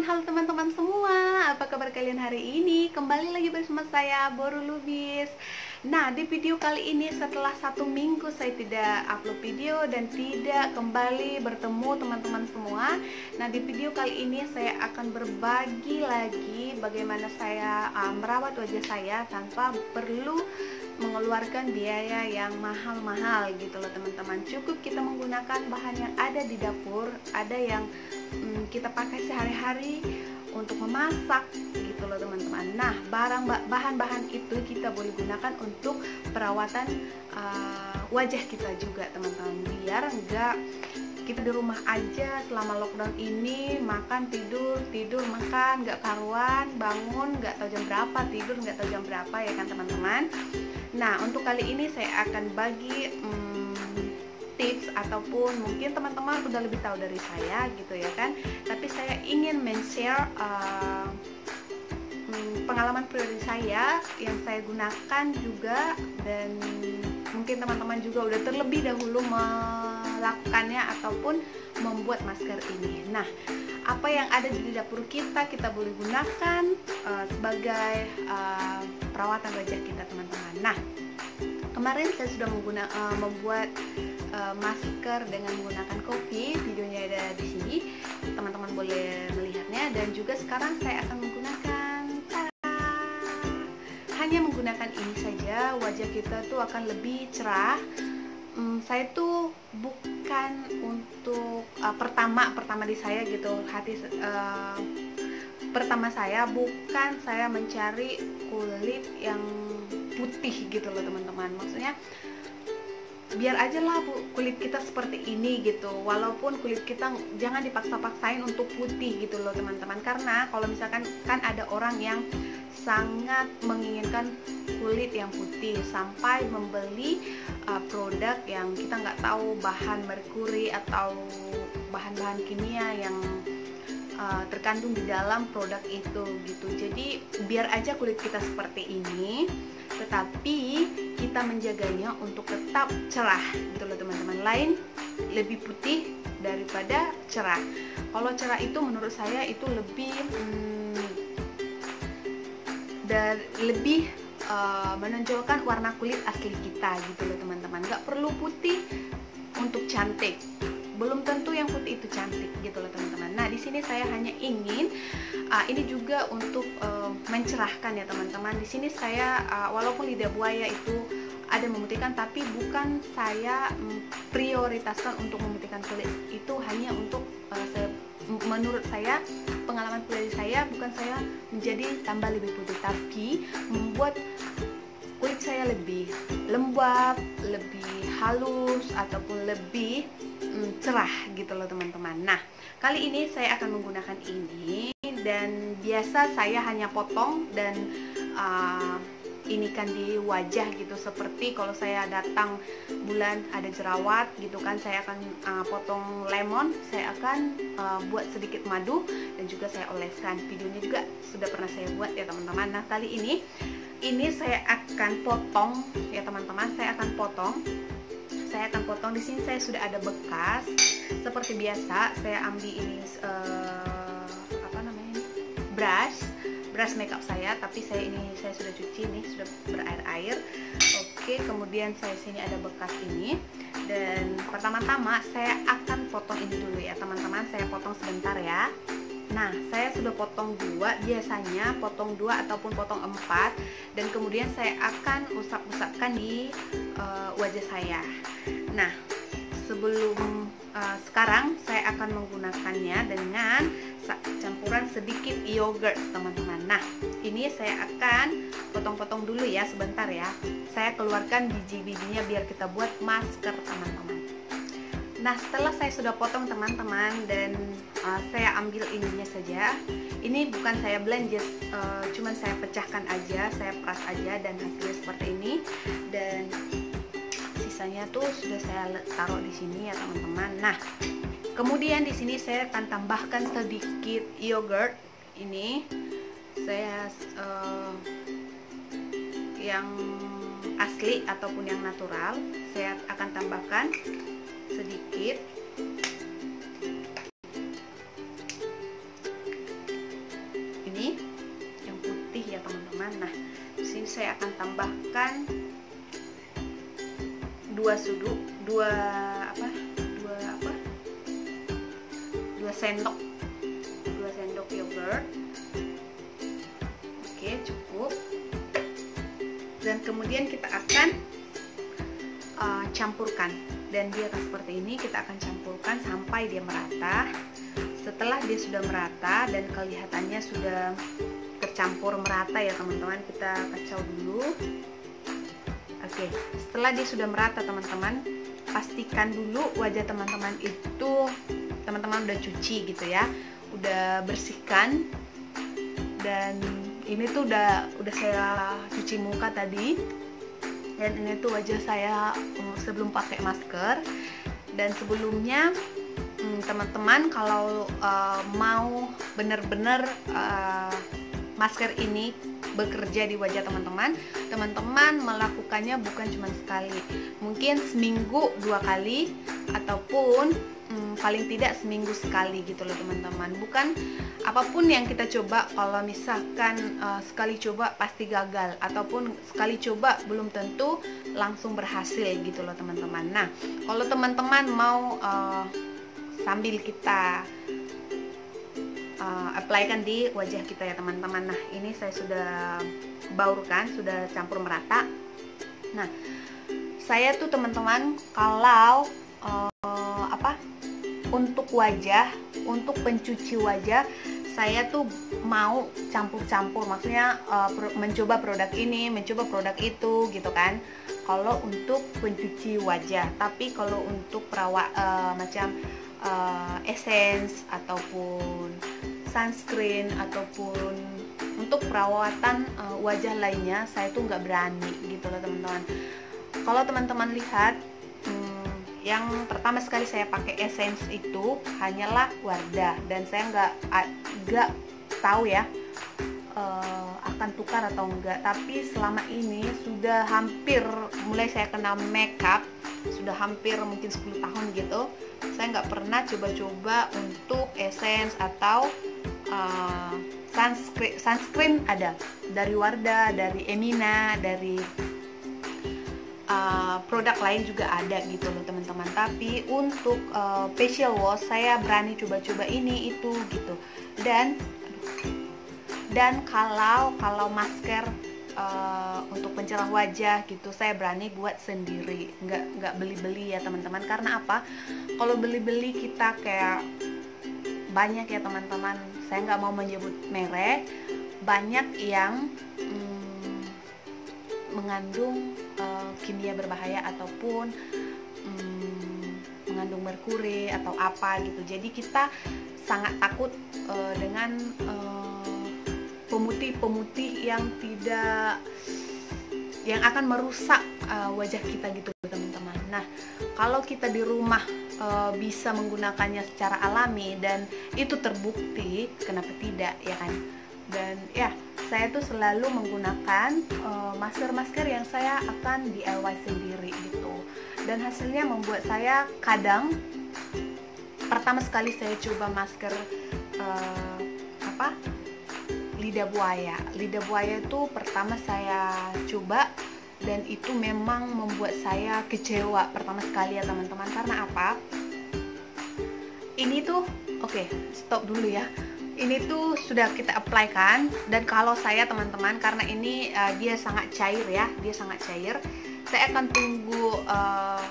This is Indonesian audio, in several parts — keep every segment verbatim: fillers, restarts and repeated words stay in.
teman-teman, halo teman-teman semua. Apa kabar kalian hari ini? Kembali lagi bersama saya, Boru Lubis. Nah, di video kali ini setelah satu minggu saya tidak upload video dan tidak kembali bertemu teman-teman semua. Nah, di video kali ini saya akan berbagi lagi bagaimana saya uh, merawat wajah saya tanpa perlu mengeluarkan biaya yang mahal-mahal gitu loh teman-teman. Cukup kita menggunakan bahan yang ada di dapur, ada yang hmm, kita pakai sehari-hari untuk memasak gitu loh teman-teman. Nah, barang bahan-bahan itu kita boleh gunakan untuk perawatan uh, wajah kita juga teman-teman, biar enggak kita di rumah aja selama lockdown ini, makan tidur tidur makan nggak karuan, bangun nggak tahu jam berapa, tidur nggak tahu jam berapa, ya kan teman-teman. Nah, untuk kali ini saya akan bagi hmm, tips, ataupun mungkin teman-teman udah lebih tahu dari saya gitu ya kan, tapi saya ingin men-share uh, hmm, pengalaman pribadi saya yang saya gunakan juga, dan mungkin teman-teman juga udah terlebih dahulu melakukannya ataupun membuat masker ini. Nah, apa yang ada di dapur kita kita boleh gunakan uh, sebagai uh, perawatan wajah kita teman-teman. Nah, kemarin saya sudah mengguna, uh, membuat uh, masker dengan menggunakan kopi. Videonya ada di sini, teman-teman boleh melihatnya. Dan juga sekarang saya akan menggunakan tada, hanya menggunakan ini saja, wajah kita tuh akan lebih cerah. Hmm, saya tuh bukan untuk uh, pertama pertama di saya gitu, hati uh, pertama saya bukan saya mencari kulit yang putih gitu loh teman-teman. Maksudnya biar aja lah bu, kulit kita seperti ini gitu, walaupun kulit kita jangan dipaksa-paksain untuk putih gitu loh teman-teman. Karena kalau misalkan kan ada orang yang sangat menginginkan kulit yang putih sampai membeli uh, produk yang kita nggak tahu bahan merkuri atau bahan-bahan kimia yang uh, terkandung di dalam produk itu gitu. Jadi biar aja kulit kita seperti ini, tetapi kita menjaganya untuk tetap cerah gitu loh teman-teman. Lain lebih putih daripada cerah. Kalau cerah itu menurut saya itu lebih hmm, dan lebih uh, menonjolkan warna kulit asli kita gitu loh teman-teman. Nggak perlu putih untuk cantik, belum tentu yang putih itu cantik gitu loh teman-teman. Nah, di sini saya hanya ingin uh, ini juga untuk uh, mencerahkan ya teman-teman. Di sini saya uh, walaupun lidah buaya itu ada memutihkan, tapi bukan saya um, prioritaskan untuk memutihkan kulit. Itu hanya untuk uh, saya, menurut saya, pengalaman pribadi saya, bukan saya menjadi tambah lebih putih, tapi membuat kulit saya lebih lembab, lebih halus, ataupun lebih mm, cerah gitu loh teman-teman. Nah, kali ini saya akan menggunakan ini, dan biasa saya hanya potong dan uh, ini kan di wajah gitu. Seperti kalau saya datang bulan ada jerawat gitu kan, saya akan uh, potong lemon, saya akan uh, buat sedikit madu dan juga saya oleskan. Videonya juga sudah pernah saya buat ya teman-teman. Nah, kali ini ini saya akan potong ya teman-teman, saya akan potong. Saya akan potong di sini, saya sudah ada bekas. Seperti biasa, saya ambil ini uh, apa namanya? brush brush makeup saya, tapi saya ini saya sudah cuci nih, sudah berair-air. Oke, kemudian saya sini ada bekas ini, dan pertama-tama saya akan potong ini dulu ya teman-teman. Saya potong sebentar ya. Nah, saya sudah potong dua, biasanya potong dua ataupun potong empat, dan kemudian saya akan usap-usapkan di uh, wajah saya. Nah, sebelum uh, sekarang saya akan menggunakannya dengan campuran sedikit yogurt teman-teman. Nah, ini saya akan potong-potong dulu ya sebentar ya. Saya keluarkan biji-bijinya biar kita buat masker teman-teman. Nah, setelah saya sudah potong teman-teman, dan uh, saya ambil ininya saja. Ini bukan saya blend, just uh, cuman saya pecahkan aja, saya peras aja, dan hasilnya seperti ini. Dan sisanya tuh sudah saya taruh di sini ya teman-teman. Nah, kemudian di sini saya akan tambahkan sedikit yogurt. Ini saya uh, yang asli ataupun yang natural. Saya akan tambahkan sedikit. akan tambahkan dua suduk, dua apa? Dua apa? Dua sendok, dua sendok yogurt. Oke, cukup. Dan kemudian kita akan uh, campurkan, dan dia akan seperti ini. Kita akan campurkan sampai dia merata. Setelah dia sudah merata dan kelihatannya sudah tercampur merata ya teman-teman, kita kacau dulu. Oke, setelah dia sudah merata teman-teman, pastikan dulu wajah teman-teman itu teman-teman udah cuci gitu ya, udah bersihkan. Dan ini tuh udah udah saya cuci muka tadi, dan ini tuh wajah saya sebelum pakai masker. Dan sebelumnya teman-teman hmm, kalau uh, mau bener-bener uh, masker ini bekerja di wajah teman-teman, teman-teman melakukannya bukan cuma sekali, mungkin seminggu dua kali, ataupun hmm, paling tidak seminggu sekali gitu loh teman-teman. Bukan apapun yang kita coba, kalau misalkan uh, sekali coba pasti gagal, ataupun sekali coba belum tentu langsung berhasil gitu loh teman-teman. Nah, kalau teman-teman mau uh, sambil kita Uh, apply-kan di wajah kita ya teman-teman. Nah, ini saya sudah baurkan, sudah campur merata. Nah, saya tuh teman-teman kalau uh, apa untuk wajah, untuk pencuci wajah, saya tuh mau campur-campur, maksudnya uh, pro, mencoba produk ini, mencoba produk itu gitu kan. Kalau untuk pencuci wajah, tapi kalau untuk perawat uh, macam uh, essence ataupun sunscreen ataupun untuk perawatan uh, wajah lainnya, saya tuh nggak berani gitu loh teman-teman. Kalau teman-teman lihat, hmm, yang pertama sekali saya pakai essence itu hanyalah Wardah, dan saya nggak nggak tahu ya uh, akan tukar atau enggak. Tapi selama ini sudah hampir mulai saya kenal makeup, sudah hampir mungkin sepuluh tahun gitu, saya nggak pernah coba-coba untuk essence atau uh, sunscreen. Sunscreen ada dari Wardah, dari Emina, dari uh, produk lain juga ada gitu loh teman-teman. Tapi untuk uh, facial wash saya berani coba-coba ini itu gitu. Dan dan kalau kalau masker Uh, untuk pencerah wajah gitu, saya berani buat sendiri, nggak nggak beli-beli ya teman-teman. Karena apa? Kalau beli-beli kita kayak banyak ya teman-teman, saya nggak mau menyebut merek, banyak yang hmm, mengandung uh, kimia berbahaya ataupun hmm, mengandung merkuri atau apa gitu. Jadi kita sangat takut uh, dengan uh, pemutih-pemutih yang tidak, yang akan merusak uh, wajah kita gitu teman-teman. Nah, kalau kita di rumah uh, bisa menggunakannya secara alami dan itu terbukti, kenapa tidak ya kan? Dan ya, saya tuh selalu menggunakan uh, masker-masker yang saya akan D I Y sendiri gitu. Dan hasilnya membuat saya kadang, pertama sekali saya coba masker uh, apa? lidah buaya. Lidah buaya itu pertama saya coba, dan itu memang membuat saya kecewa pertama sekali ya teman-teman. Karena apa? Ini tuh, oke, okay, stop dulu ya. Ini tuh sudah kita apply kan, dan kalau saya teman-teman, karena ini uh, dia sangat cair ya, dia sangat cair. Saya akan tunggu uh,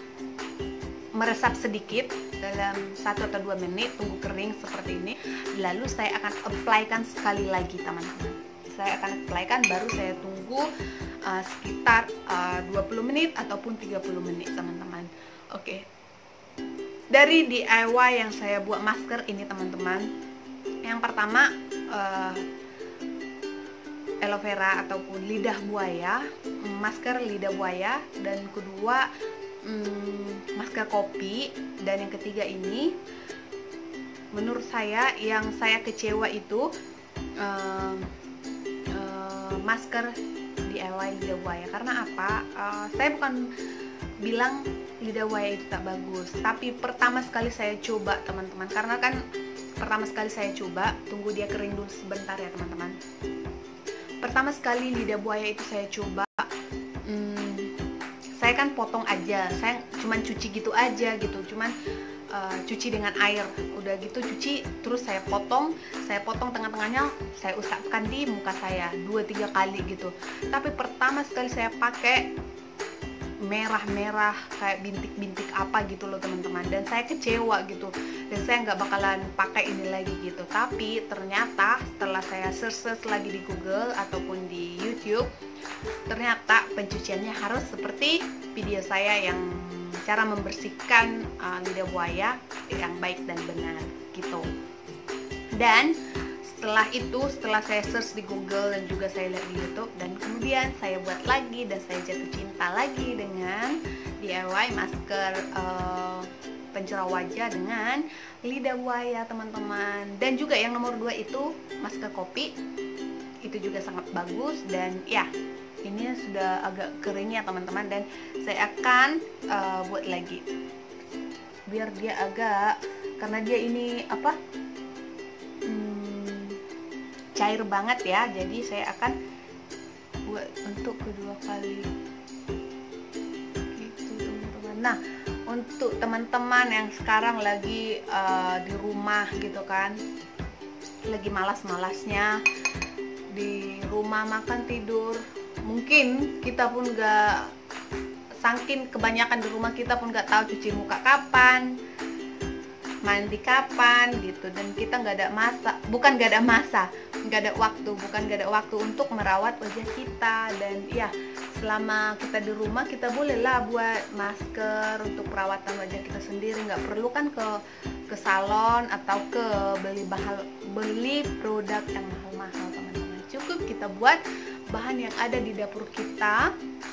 meresap sedikit dalam satu atau dua menit, tunggu kering seperti ini, lalu saya akan apply-kan sekali lagi teman-teman. Saya akan apply-kan, baru saya tunggu uh, sekitar uh, dua puluh menit ataupun tiga puluh menit teman-teman. Oke, okay. Dari D I Y yang saya buat masker ini teman-teman, yang pertama uh, aloe vera ataupun lidah buaya, masker lidah buaya, dan kedua Hmm, masker kopi, dan yang ketiga ini menurut saya yang saya kecewa itu uh, uh, masker D I Y lidah buaya. Karena apa? Uh, saya bukan bilang lidah buaya itu tak bagus, tapi pertama sekali saya coba teman-teman, karena kan pertama sekali saya coba, tunggu dia kering dulu sebentar ya teman-teman. pertama sekali lidah buaya itu saya coba, hmm, saya kan potong aja, saya cuman cuci gitu aja gitu, cuman uh, cuci dengan air, udah gitu cuci, terus saya potong, saya potong tengah-tengahnya, saya usapkan di muka saya dua tiga kali gitu. Tapi pertama sekali saya pakai merah-merah kayak bintik-bintik apa gitu loh teman-teman, dan saya kecewa gitu, dan saya nggak bakalan pakai ini lagi gitu. Tapi ternyata setelah saya search lagi di Google ataupun di YouTube, ternyata pencuciannya harus seperti video saya yang cara membersihkan uh, lidah buaya yang baik dan benar gitu. Dan setelah itu, setelah saya search di Google dan juga saya lihat di YouTube, dan kemudian saya buat lagi dan saya jatuh cinta lagi dengan D I Y masker uh, pencerah wajah dengan lidah buaya teman-teman. Dan juga yang nomor dua itu masker kopi, itu juga sangat bagus. Dan ya, ini sudah agak kering ya teman-teman, dan saya akan uh, buat lagi biar dia agak, karena dia ini apa cair banget ya, jadi saya akan buat untuk kedua kali gitu teman-teman. Nah, untuk teman-teman yang sekarang lagi uh, di rumah gitu kan, lagi malas-malasnya di rumah makan tidur, mungkin kita pun gak, saking kebanyakan di rumah kita pun gak tahu cuci muka kapan, mandi kapan gitu, dan kita nggak ada masa, bukan nggak ada masa, nggak ada waktu, bukan nggak ada waktu untuk merawat wajah kita. Dan ya, selama kita di rumah kita bolehlah buat masker untuk perawatan wajah kita sendiri, nggak perlu kan ke ke salon atau ke beli bahan, beli produk yang mahal-mahal teman-teman. Cukup kita buat bahan yang ada di dapur kita,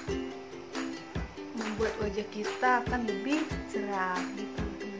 membuat wajah kita akan lebih cerah gitu.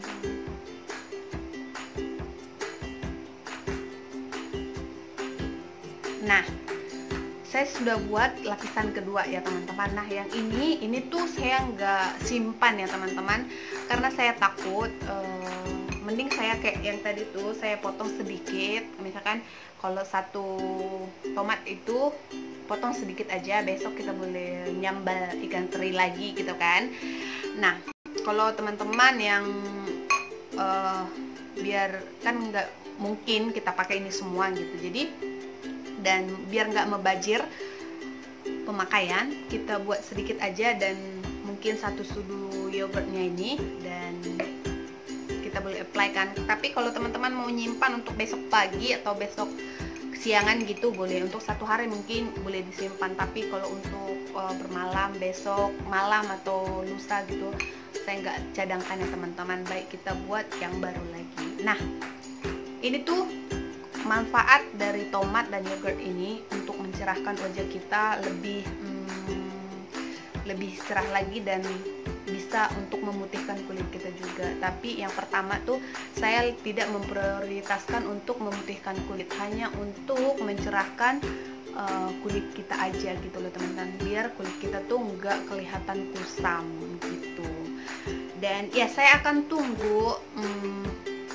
Nah, saya sudah buat lapisan kedua ya teman-teman. Nah, yang ini, ini tuh saya nggak simpan ya teman-teman, karena saya takut, eh, mending saya kayak yang tadi tuh, saya potong sedikit. Misalkan kalau satu tomat itu potong sedikit aja, besok kita boleh nyambal ikan teri lagi gitu kan. Nah, kalau teman-teman yang eh, biar kan nggak mungkin kita pakai ini semua gitu, jadi dan biar nggak membajir pemakaian, kita buat sedikit aja, dan mungkin satu sudu yogurtnya ini, dan kita boleh apply kan. Tapi kalau teman-teman mau nyimpan untuk besok pagi atau besok siangan gitu boleh, untuk satu hari mungkin boleh disimpan. Tapi kalau untuk uh, bermalam, besok malam atau lusa gitu, saya nggak cadangkan ya teman-teman, baik kita buat yang baru lagi. Nah, ini tuh manfaat dari tomat dan yogurt ini untuk mencerahkan wajah kita lebih hmm, lebih cerah lagi, dan bisa untuk memutihkan kulit kita juga. Tapi yang pertama tuh saya tidak memprioritaskan untuk memutihkan kulit, hanya untuk mencerahkan uh, kulit kita aja gitu loh teman-teman, biar kulit kita tuh nggak kelihatan kusam gitu. Dan ya, saya akan tunggu hmm,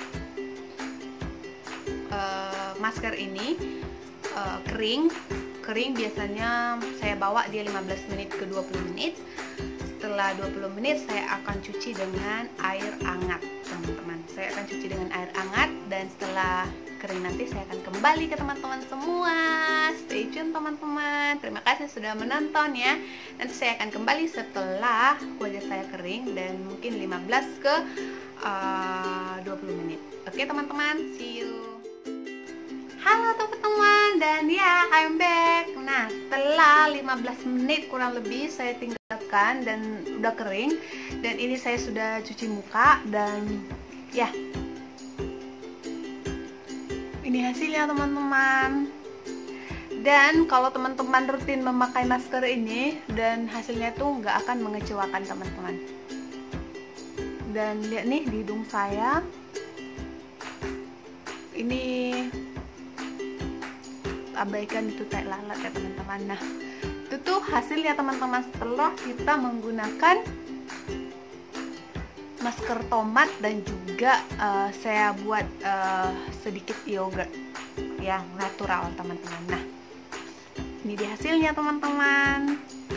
Uh, masker ini uh, kering kering biasanya saya bawa dia lima belas menit ke dua puluh menit. Setelah dua puluh menit saya akan cuci dengan air hangat teman-teman, saya akan cuci dengan air hangat, dan setelah kering nanti saya akan kembali ke teman-teman semua. Stay tune teman-teman, terima kasih sudah menonton ya. Nanti saya akan kembali setelah wajah saya kering, dan mungkin lima belas ke dua puluh menit. Oke teman-teman, see you. Halo teman-teman, dan ya, I'm back. Nah, setelah lima belas menit kurang lebih saya tinggalkan dan udah kering, dan ini saya sudah cuci muka, dan ya, ini hasilnya teman-teman. Dan kalau teman-teman rutin memakai masker ini, dan hasilnya tuh nggak akan mengecewakan teman-teman. Dan lihat nih di hidung saya, ini abaikan itu tai lalat ya teman-teman. Nah, itu tuh hasilnya teman-teman setelah kita menggunakan masker tomat, dan juga uh, saya buat uh, sedikit yogurt yang natural teman-teman. Nah, Ini dia hasilnya teman-teman.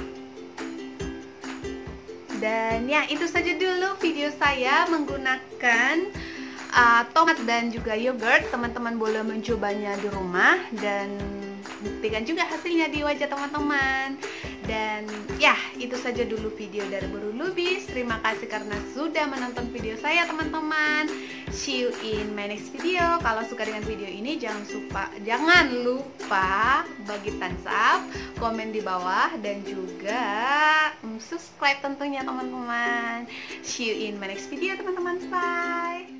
Dan ya, itu saja dulu video saya menggunakan uh, tomat dan juga yogurt. Teman-teman boleh mencobanya di rumah dan buktikan juga hasilnya di wajah teman-teman. Dan ya, itu saja dulu video dari Boru Lubis. Terima kasih karena sudah menonton video saya teman-teman. See you in my next video. Kalau suka dengan video ini jangan lupa jangan lupa bagi thumbs up, komen di bawah, dan juga subscribe tentunya teman-teman. See you in my next video teman-teman. Bye.